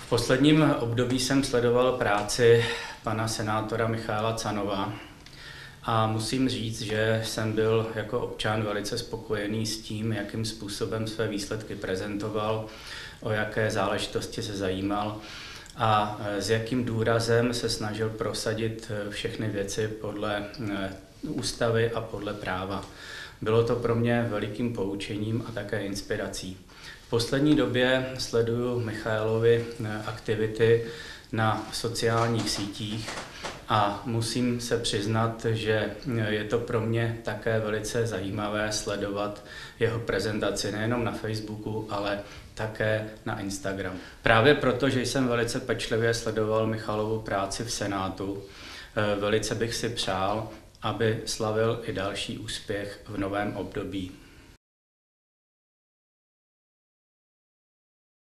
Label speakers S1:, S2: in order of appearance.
S1: posledním období jsem sledoval práci pana senátora Michaela Canova a musím říct, že jsem byl jako občan velice spokojený s tím, jakým způsobem své výsledky prezentoval, o jaké záležitosti se zajímal a s jakým důrazem se snažil prosadit všechny věci podle ústavy a podle práva. Bylo to pro mě velikým poučením a také inspirací. V poslední době sleduju Michaelovy aktivity na sociálních sítích a musím se přiznat, že je to pro mě také velice zajímavé sledovat jeho prezentaci nejenom na Facebooku, ale také na Instagramu. Právě proto, že jsem velice pečlivě sledoval Michalovu práci v Senátu, velice bych si přál, aby slavil i další úspěch v novém období.